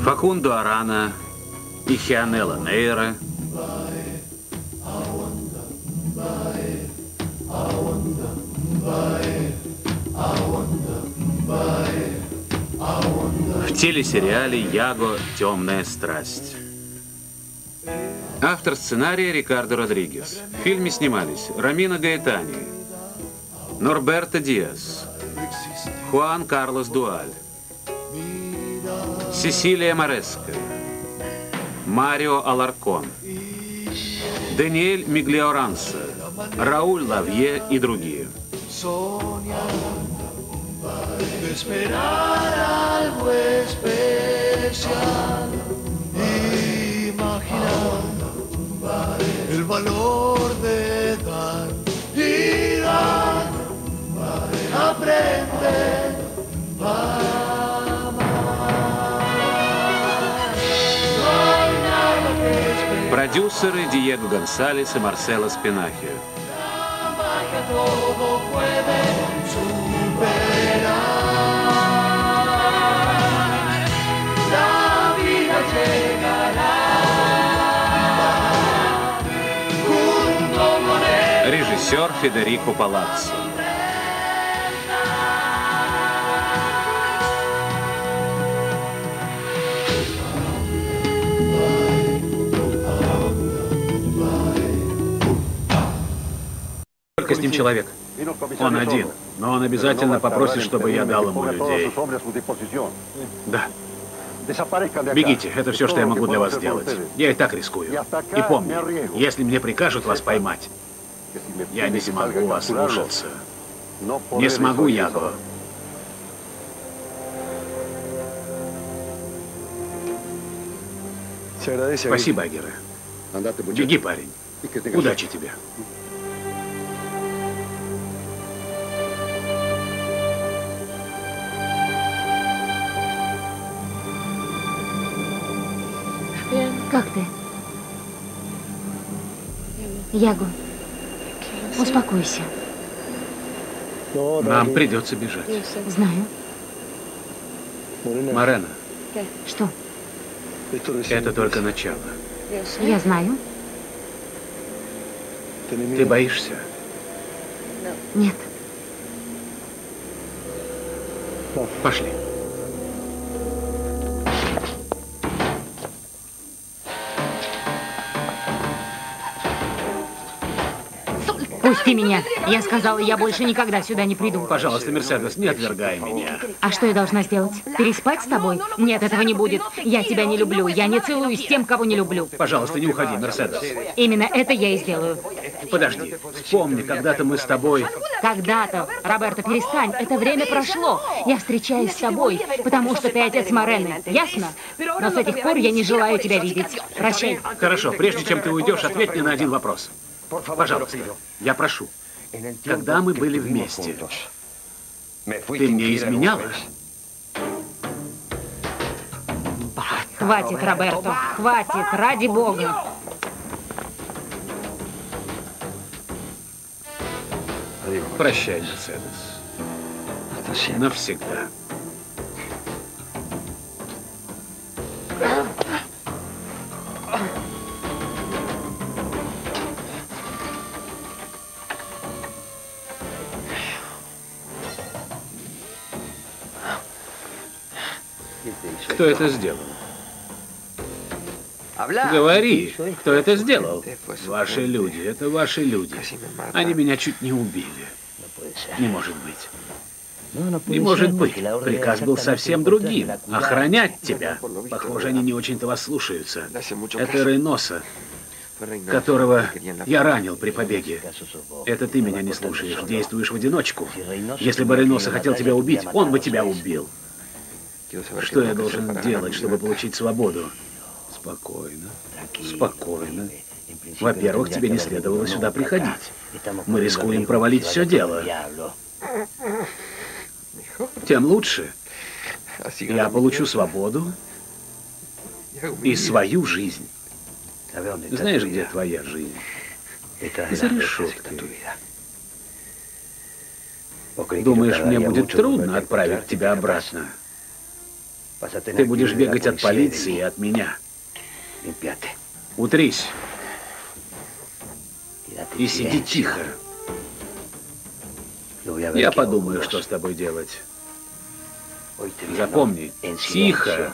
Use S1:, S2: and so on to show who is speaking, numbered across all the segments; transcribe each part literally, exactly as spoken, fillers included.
S1: Факундо Арана и Хианелла Нейра. В телесериале «Яго. Темная страсть». Автор сценария Рикардо Родригес. В фильме снимались Ромино Гаэтани, Норберто Диас, Хуан Карлос Дуаль, Сесилия Мореско, Марио Аларкон, Даниэль Миглиоранса, Рауль Лавье и другие.
S2: El valor de dar y dar, aprende a amar.
S1: Продюсеры Диего Гонсалес и Марсело Спинахио.
S2: Todo puede superar. La vida llegará.
S1: Режиссер Федерико Палаццо.
S3: Только с ним человек. Он один, но он обязательно попросит, чтобы я дал ему людей. Да. Бегите, это все, что я могу для вас сделать. Я и так рискую. И помни, если мне прикажут вас поймать, я не смогу вас слушаться. Не смогу, Яго. Спасибо, Агира. Беги, парень. Удачи тебе.
S4: Как ты? Яго, успокойся.
S3: Нам придется бежать.
S4: Знаю.
S3: Морена,
S4: Что?
S3: это только начало.
S4: Я знаю.
S3: Ты боишься?
S4: Нет.
S3: Пошли.
S4: Пусти меня. Я сказала, я больше никогда сюда не приду.
S3: Пожалуйста, Мерседес, не отвергай меня.
S4: А что я должна сделать? Переспать с тобой? Нет, этого не будет. Я тебя не люблю. Я не целуюсь с тем, кого не люблю.
S3: Пожалуйста, не уходи, Мерседес.
S4: Именно это я и сделаю.
S3: Подожди. Вспомни, когда-то мы с тобой...
S4: Когда-то. Роберто, перестань. Это время прошло. Я встречаюсь с тобой, потому что ты отец Морены. Ясно? Но с этих пор я не желаю тебя видеть. Прощай.
S3: Хорошо, прежде чем ты уйдешь, ответь мне на один вопрос. Пожалуйста, я прошу. Когда мы были вместе, ты мне изменяла?
S4: Хватит, Роберто. Хватит, ради бога.
S3: Прощай, Мерседес. Навсегда. Кто это сделал? Говори, кто это сделал? Ваши люди, это ваши люди. Они меня чуть не убили. Не может быть. Не может быть. Приказ был совсем другим. Охранять тебя. Похоже, они не очень-то вас слушаются. Это Рейноса, которого я ранил при побеге. Это ты меня не слушаешь, действуешь в одиночку. Если бы Рейноса хотел тебя убить, он бы тебя убил. Что я должен делать, чтобы получить свободу? Спокойно, спокойно. Во-первых, тебе не следовало сюда приходить. Мы рискуем провалить все дело. Тем лучше. Я получу свободу и свою жизнь. Знаешь, где твоя жизнь? За решеткой. Думаешь, мне будет трудно отправить тебя обратно? Ты будешь бегать от полиции и от меня. Утрись. И сиди тихо. Я подумаю, что с тобой делать. Запомни, тихо.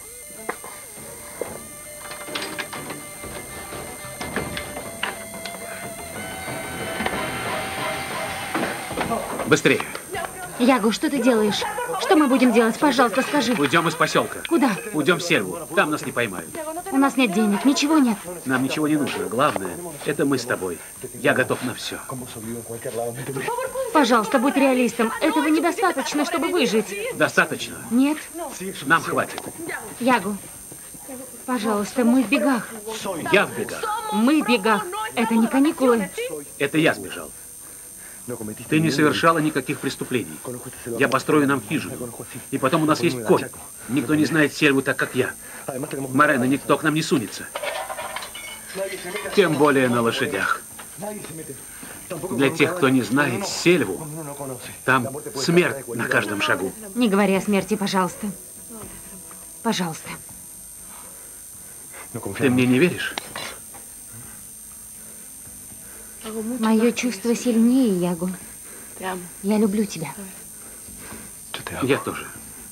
S3: Быстрее.
S4: Ягу, что ты делаешь? Что мы будем делать? Пожалуйста, скажи.
S3: Уйдем из поселка.
S4: Куда?
S3: Уйдем в сельву. Там нас не поймают.
S4: У нас нет денег, ничего нет.
S3: Нам ничего не нужно. Главное, это мы с тобой. Я готов на все.
S4: Пожалуйста, будь реалистом. Этого недостаточно, чтобы выжить.
S3: Достаточно?
S4: Нет.
S3: Нам хватит.
S4: Ягу, пожалуйста, мы в бегах.
S3: Я в бегах.
S4: Мы в бегах. Это не каникулы.
S3: Это я сбежал. Ты не совершала никаких преступлений. Я построю нам хижину. И потом у нас есть конь. Никто не знает сельву так, как я. Морено, никто к нам не сунется. Тем более на лошадях. Для тех, кто не знает сельву, там смерть на каждом шагу.
S4: Не говори о смерти, пожалуйста. Пожалуйста.
S3: Ты мне не веришь?
S4: Мое чувство сильнее, Ягу. Я люблю тебя.
S3: Я тоже.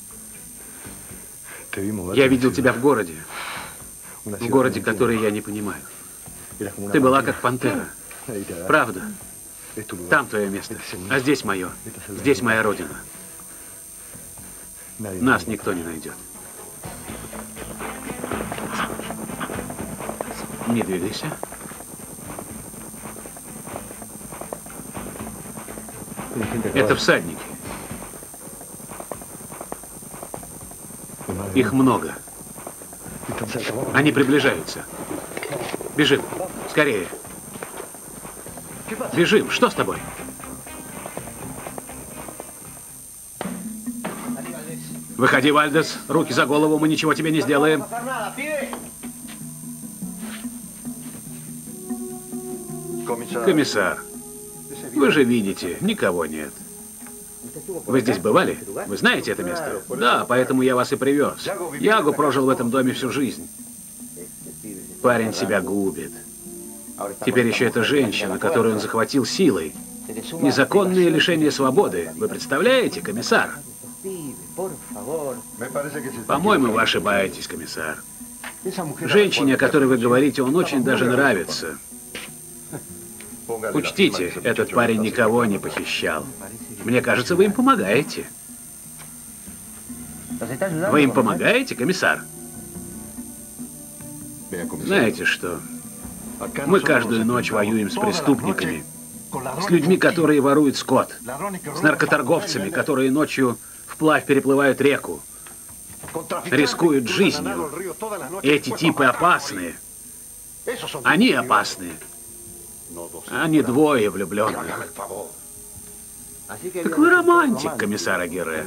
S3: Я видел тебя в городе. В городе, который я не понимаю. Ты была как пантера. Правда. Там твое место. А здесь мое. Здесь моя родина. Нас никто не найдет. Не двигайся. Это всадники. Их много. Они приближаются. Бежим. Скорее. Бежим. Что с тобой? Выходи, Вальдес. Руки за голову. Мы ничего тебе не сделаем. Комиссар. Вы же видите, никого нет. Вы здесь бывали? Вы знаете это место? Да, поэтому я вас и привез. Ягу прожил в этом доме всю жизнь. Парень себя губит. Теперь еще эта женщина, которую он захватил силой. Незаконное лишение свободы. Вы представляете, комиссар? По-моему, вы ошибаетесь, комиссар. Женщине, о которой вы говорите, он очень даже нравится. Учтите, этот парень никого не похищал. Мне кажется, вы им помогаете. Вы им помогаете, комиссар? Знаете что? Мы каждую ночь воюем с преступниками, с людьми, которые воруют скот, с наркоторговцами, которые ночью вплавь переплывают реку, рискуют жизнью. Эти типы опасные. Они опасные. Они двое влюбленных. Так вы романтик, комиссар Агирре.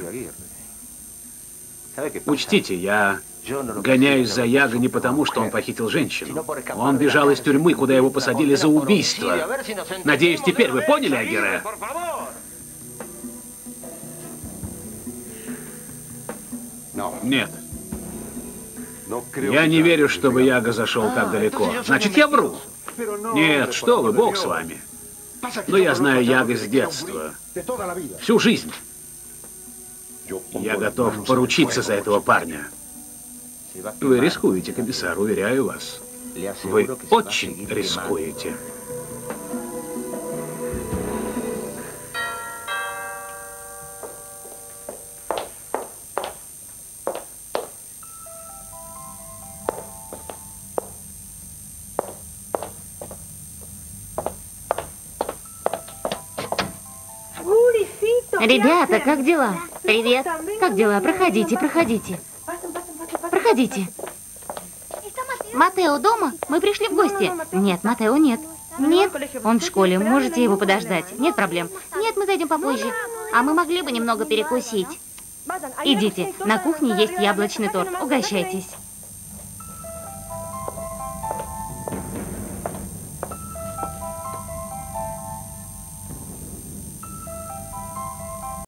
S3: Учтите, я гоняюсь за Яго не потому, что он похитил женщину. Он бежал из тюрьмы, куда его посадили за убийство. Надеюсь, теперь вы поняли, Агирре? Нет. Я не верю, чтобы Яго зашел так далеко. Значит, я вру. Нет, что вы, Бог с вами. Но я знаю Яго с детства. Всю жизнь. Я готов поручиться за этого парня. Вы рискуете, комиссар, уверяю вас. Вы очень рискуете.
S4: Ребята, как дела? Привет. Как дела? Проходите, проходите. Проходите. Матео дома? Мы пришли в гости. Нет, Матео нет. Нет, он в школе. Можете его подождать. Нет проблем. Нет, мы зайдем попозже. А мы могли бы немного перекусить. Идите, на кухне есть яблочный торт. Угощайтесь.